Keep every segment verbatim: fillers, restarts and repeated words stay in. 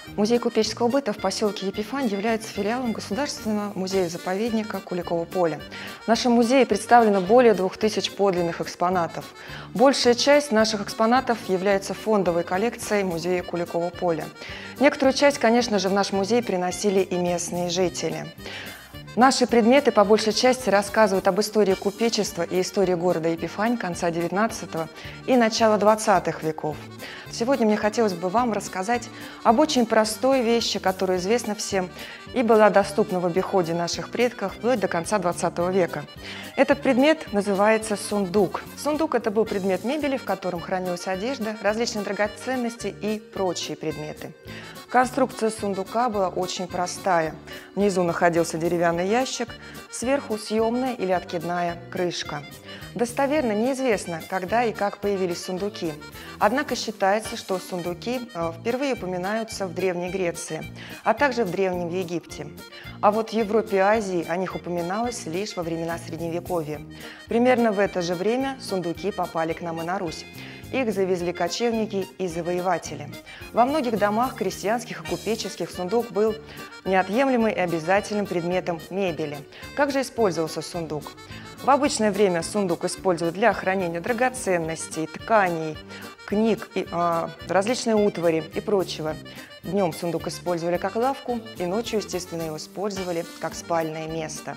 Музей купеческого быта в поселке Епифань является филиалом Государственного музея-заповедника Куликово поле. В нашем музее представлено более двух тысяч подлинных экспонатов. Большая часть наших экспонатов является фондовой коллекцией музея Куликово поля. Некоторую часть, конечно же, в наш музей приносили и местные жители. Наши предметы по большей части рассказывают об истории купечества и истории города Епифань конца девятнадцатого и начала двадцатых веков. Сегодня мне хотелось бы вам рассказать об очень простой вещи, которая известна всем и была доступна в обиходе наших предков вплоть до конца двадцатого века. Этот предмет называется сундук. Сундук – это был предмет мебели, в котором хранилась одежда, различные драгоценности и прочие предметы. Конструкция сундука была очень простая. Внизу находился деревянный ящик, сверху съемная или откидная крышка. Достоверно неизвестно, когда и как появились сундуки. Однако считается, что сундуки впервые упоминаются в Древней Греции, а также в Древнем Египте. А вот в Европе и Азии о них упоминалось лишь во времена Средневековья. Примерно в это же время сундуки попали к нам и на Русь. Их завезли кочевники и завоеватели. Во многих домах крестьянских и купеческих сундук был неотъемлемым и обязательным предметом мебели. Как же использовался сундук? В обычное время сундук используют для хранения драгоценностей, тканей, книг, и, а, различной утвари и прочего. Днем сундук использовали как лавку, и ночью, естественно, его использовали как спальное место.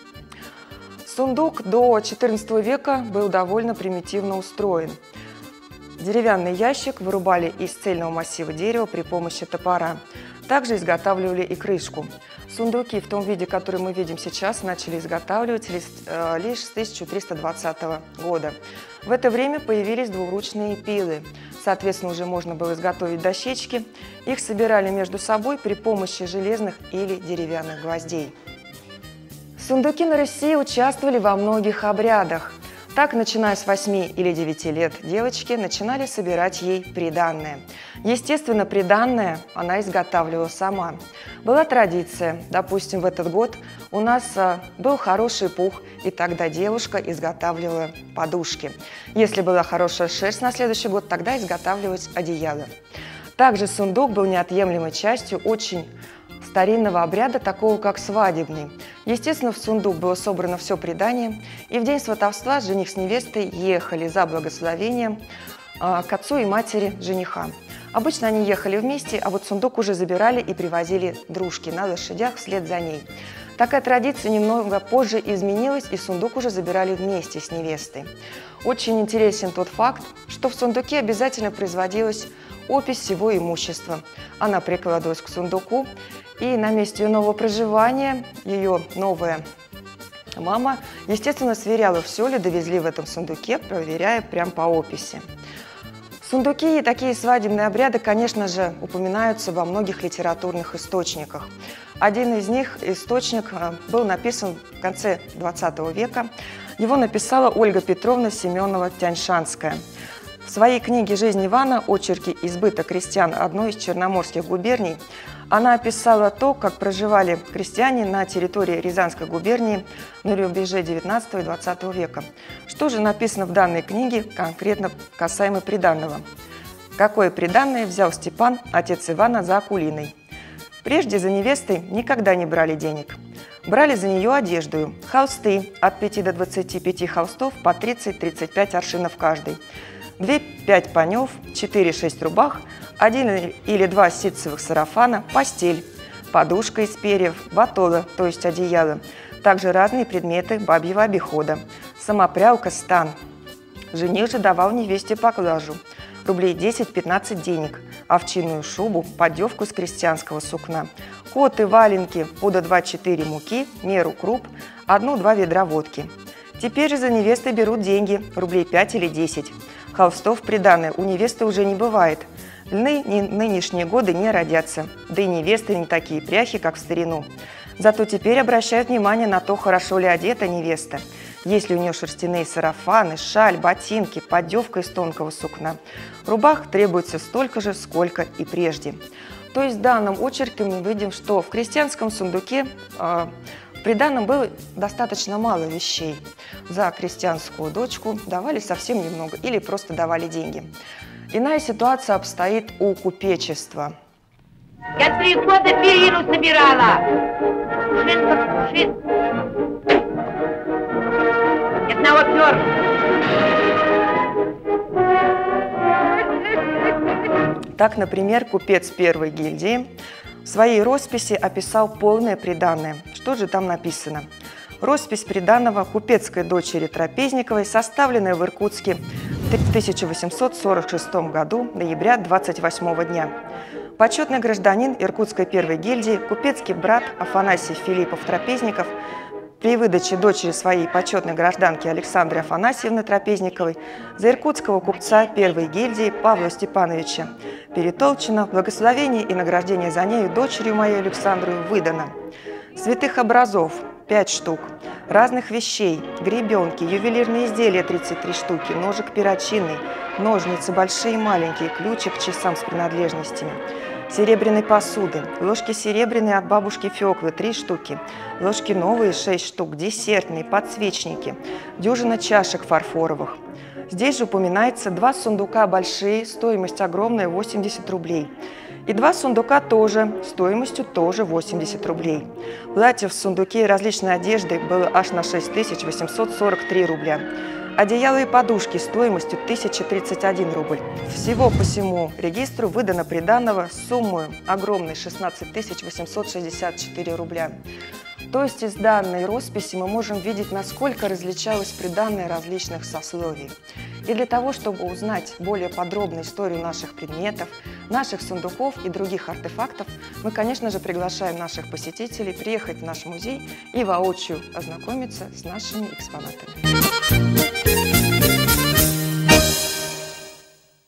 Сундук до четырнадцатого века был довольно примитивно устроен. Деревянный ящик вырубали из цельного массива дерева при помощи топора. Также изготавливали и крышку. Сундуки в том виде, который мы видим сейчас, начали изготавливать лишь с тысяча триста двадцатого года. В это время появились двуручные пилы. Соответственно, уже можно было изготовить дощечки. Их собирали между собой при помощи железных или деревянных гвоздей. Сундуки на Руси участвовали во многих обрядах. Так, начиная с восьми или девяти лет, девочки начинали собирать ей приданное. Естественно, приданное она изготавливала сама. Была традиция, допустим, в этот год у нас а, был хороший пух, и тогда девушка изготавливала подушки. Если была хорошая шерсть на следующий год, тогда изготавливалось одеяло. Также сундук был неотъемлемой частью очень старинного обряда, такого как свадебный. Естественно, в сундук было собрано все придание, и в день сватовства жених с невестой ехали за благословением э, к отцу и матери жениха. Обычно они ехали вместе, а вот сундук уже забирали и привозили дружки на лошадях вслед за ней. Такая традиция немного позже изменилась, и сундук уже забирали вместе с невестой. Очень интересен тот факт, что в сундуке обязательно производилась опись всего имущества. Она прикладывалась к сундуку, и на месте ее нового проживания ее новая мама, естественно, сверяла, все ли довезли в этом сундуке, проверяя прям по описи. Сундуки и такие свадебные обряды, конечно же, упоминаются во многих литературных источниках. Один из них, источник, был написан в конце двадцатого века. Его написала Ольга Петровна Семенова-Тяньшанская. В своей книге «Жизнь Ивана. Очерки из быта крестьян одной из черноморских губерний» она описала то, как проживали крестьяне на территории Рязанской губернии на рубеже девятнадцатого и двадцатого века. Что же написано в данной книге конкретно касаемо приданого? Какое приданое взял Степан, отец Ивана, за Акулиной? Прежде за невестой никогда не брали денег. Брали за нее одежду, холсты от пяти до двадцати пяти холстов по тридцать-тридцать пять аршинов каждый. две-пять панев, четыре-шесть рубах, один или два ситцевых сарафана, постель, подушка из перьев, батола, то есть одеяло, также разные предметы бабьего обихода, самопрялка, стан. Жених же давал невесте поклажу, рублей десять-пятнадцать денег, овчинную шубу, поддевку с крестьянского сукна, коты, валенки, пуда два-четыре муки, меру круп, одну-два ведра водки. Теперь же за невестой берут деньги, рублей пять или десять. Холстов приданое у невесты уже не бывает. Ны, нынешние годы не родятся, да и невесты не такие пряхи, как в старину. Зато теперь обращают внимание на то, хорошо ли одета невеста. Есть ли у нее шерстяные сарафаны, шаль, ботинки, поддевка из тонкого сукна. Рубах требуется столько же, сколько и прежде. То есть в данном очерке мы видим, что в крестьянском сундуке э, в приданом было достаточно мало вещей. За крестьянскую дочку давали совсем немного или просто давали деньги. Иная ситуация обстоит у купечества. Я три года перину собирала. Пушин как пушин. Ни одного перла. Так, например, купец первой гильдии в своей росписи описал полное приданое. Что же там написано? Роспись приданого купецкой дочери Трапезниковой, составленная в Иркутске в тысяча восемьсот сорок шестом году, ноября двадцать восьмого дня. Почетный гражданин Иркутской первой гильдии, купецкий брат Афанасий Филиппов Трапезников, при выдаче дочери своей почетной гражданки Александры Афанасьевны Трапезниковой за иркутского купца первой гильдии Павла Степановича Перетолчина благословение и награждение за нею дочерью моей Александрою выдано. Святых образов – пять штук, разных вещей, гребенки, ювелирные изделия – тридцать три штуки, ножик перочинный, ножницы большие и маленькие, ключик к часам с принадлежностями, серебряной посуды, ложки серебряные от бабушки Феклы – три штуки, ложки новые – шесть штук, десертные, подсвечники, дюжина чашек фарфоровых. Здесь же упоминается два сундука большие, стоимость огромная – восемьдесят рублей. И два сундука тоже, стоимостью тоже восемьдесят рублей. Платьев в сундуке и различной одежды было аж на шесть тысяч восемьсот сорок три рубля. Одеяла и подушки стоимостью тысяча тридцать один рубль. Всего по всему регистру выдано приданого суммой огромной шестнадцать тысяч восемьсот шестьдесят четыре рубля. То есть из данной росписи мы можем видеть, насколько различалось приданое различных сословий. И для того, чтобы узнать более подробно историю наших предметов, наших сундуков и других артефактов, мы, конечно же, приглашаем наших посетителей приехать в наш музей и воочию ознакомиться с нашими экспонатами.